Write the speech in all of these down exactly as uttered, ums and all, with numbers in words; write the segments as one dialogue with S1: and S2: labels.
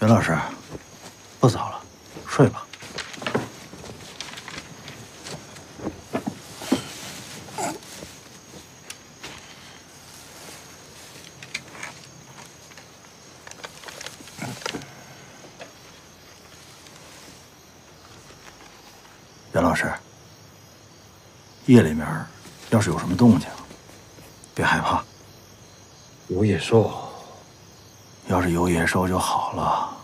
S1: 袁老师，不早了，睡吧。袁老师，夜里面要是有什么动静，别害怕。
S2: 有野兽。
S1: 要是有野兽就好了。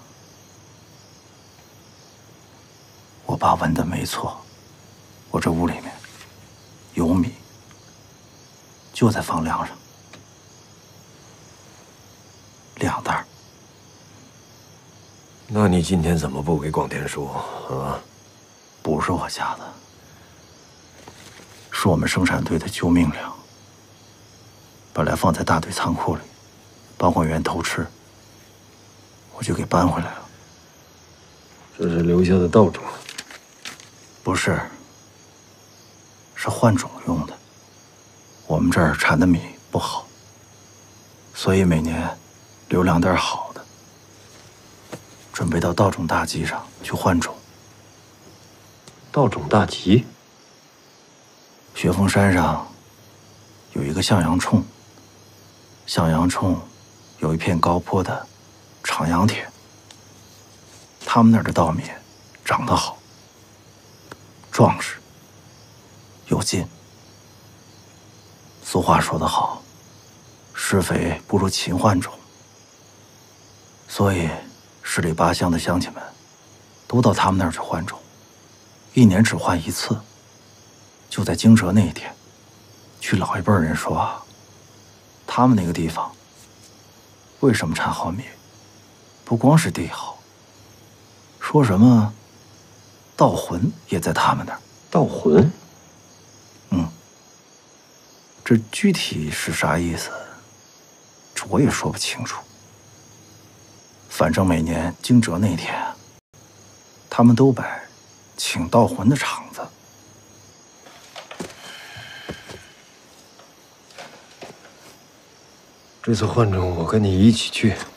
S1: 我爸问的没错，我这屋里面有米，就在房梁上，两袋。
S2: 那你今天怎么不给广田说啊？
S1: 不是我家的，是我们生产队的救命粮，本来放在大队仓库里，帮会员偷吃。 我就给搬回来了。
S2: 这是留下的稻种？
S1: 不是，是换种用的。我们这儿产的米不好，所以每年留两袋好的，准备到稻种大集上去换种。
S2: 稻种大集？
S1: 雪峰山上有一个向阳冲，向阳冲有一片高坡的。 长阳田，他们那儿的稻米长得好，壮实，有劲。俗话说得好，施肥不如勤换种。所以十里八乡的乡亲们都到他们那儿去换种，一年只换一次。就在惊蛰那一天，据老一辈人说啊，他们那个地方为什么产好米？ 不光是地好，说什么稻魂也在他们那儿。
S2: 稻魂？
S1: 嗯，这具体是啥意思，这我也说不清楚。反正每年惊蛰那天，他们都摆请稻魂的场子。
S2: 这次换种，我跟你一起去。